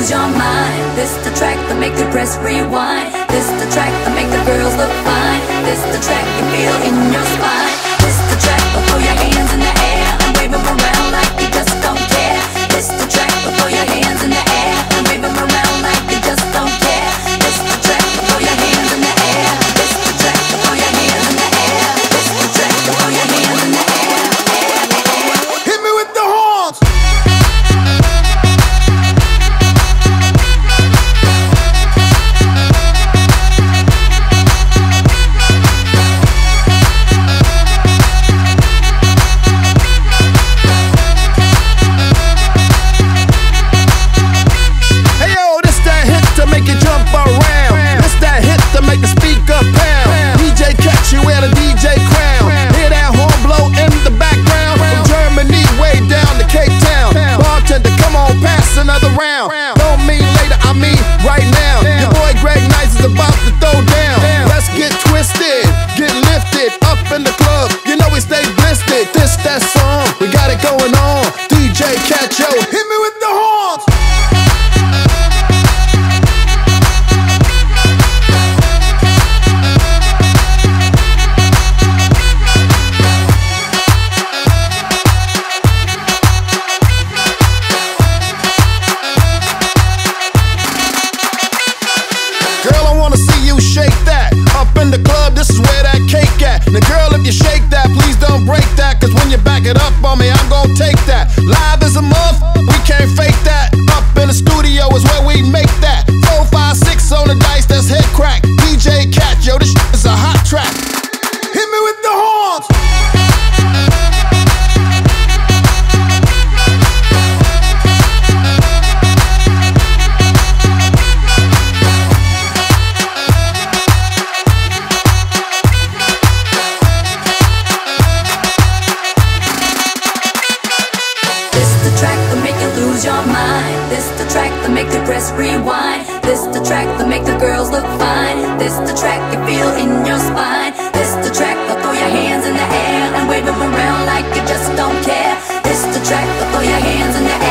lose your mind. This the track that make you press rewind. This the track that make the girls look fine. This the track you feel in your spine. This the track that throw your hands in the air and wave them around like you just don't care. This the track that throw your hands in the air and wave them around like you just don't care. This the track that throw your hands in the air. This the track that throw your hands in the air. This the track that throw your hands in the air. Hit me with the horns. Another round. Don't mean later, I mean right now. Your boy Greg Nice is about to throw down. Let's get twisted, get lifted up in the club. You know we stay blistered. This that song, we got it going on. DJ Catcho, hit me with the horns. Shake that, up in the club, this is where that cake at. Now girl, if you shake that, please don't break that, cause when you back it up on me, I'm gon' take that. Live as a muff, we can't fake that. Up in the studio is where we make that. 4, 5, 6 on the dice, that's head crack. DJ Cat, yo, this is a hot track. Hit me with the horns. Lose your mind. This the track that make you press rewind. This the track that make the girls look fine. This the track you feel in your spine. This the track that throw your hands in the air and wave them around like you just don't care. This the track that throw your hands in the air.